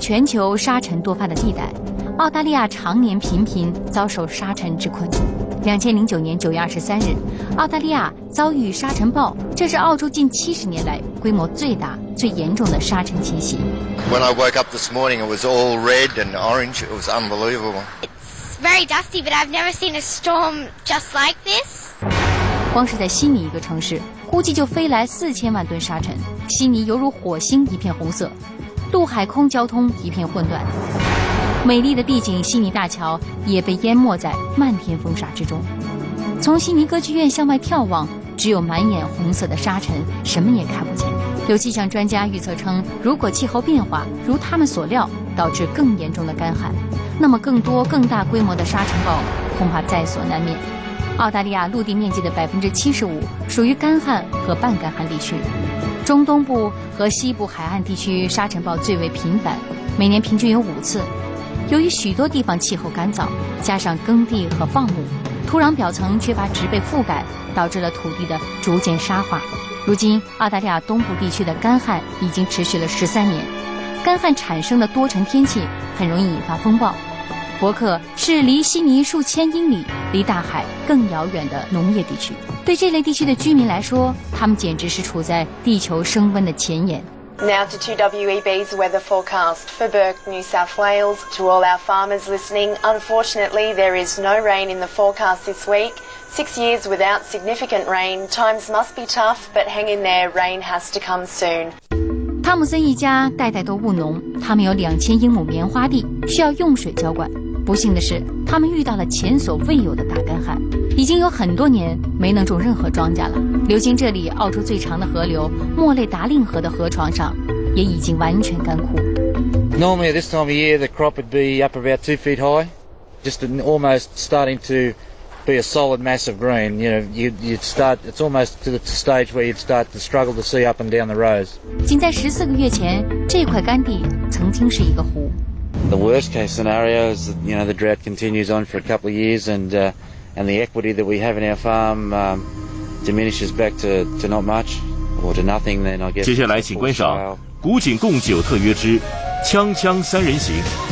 全球沙尘多发的地带，澳大利亚常年频频遭受沙尘之困。2009年9月23日，澳大利亚遭遇沙尘暴，这是澳洲近70年来规模最大、最严重的沙尘侵袭。 When I woke up this morning, it was all red and orange. It was unbelievable. It's very dusty, but I've never seen a storm just like this. 光是在悉尼一个城市，估计就飞来4000万吨沙尘，悉尼犹如火星一片红色，陆海空交通一片混乱。美丽的地景悉尼大桥也被淹没在漫天风沙之中。从悉尼歌剧院向外眺望，只有满眼红色的沙尘，什么也看不见。有气象专家预测称，如果气候变化如他们所料，导致更严重的干旱，那么更多更大规模的沙尘暴恐怕在所难免。澳大利亚陆地面积的75%属于干旱和半干旱地区，中东部和西部海岸地区沙尘暴最为频繁，每年平均有5次。由于许多地方气候干燥，加上耕地和放牧，土壤表层缺乏植被覆盖，导致了土地的逐渐沙化。如今，澳大利亚东部地区的干旱已经持续了13年，干旱产生的多尘天气很容易引发风暴。伯克是离悉尼数千英里、离大海更遥远的农业地区，对这类地区的居民来说，他们简直是处在地球升温的前沿。 Now to 2WEB's weather forecast for Bourke, New South Wales. To all our farmers listening, unfortunately there is no rain in the forecast this week. 6 years without significant rain, times must be tough, but hang in there, rain has to come soon. 汤姆森一家代代都务农，他们有2000英亩棉花地，需要用水浇灌。不幸的是，他们遇到了前所未有的大干旱，已经有很多年没能种任何庄稼了。流经这里澳洲最长的河流莫雷达令河的河床上，也已经完全干枯。 Normally at this time of year, the crop would be up about 2 feet high, just almost starting to be a solid mass of green. You know, you'd start. It's almost to the stage where you'd start to struggle to see up and down the rows. 仅在14个月前，这块干地曾经是一个湖。 The worst case scenario is that, you know, the drought continues on for a couple of years, and the equity that we have in our farm diminishes back to not much or to nothing. Then I guess. 接下来，请观赏古井贡酒特约之锵锵三人行。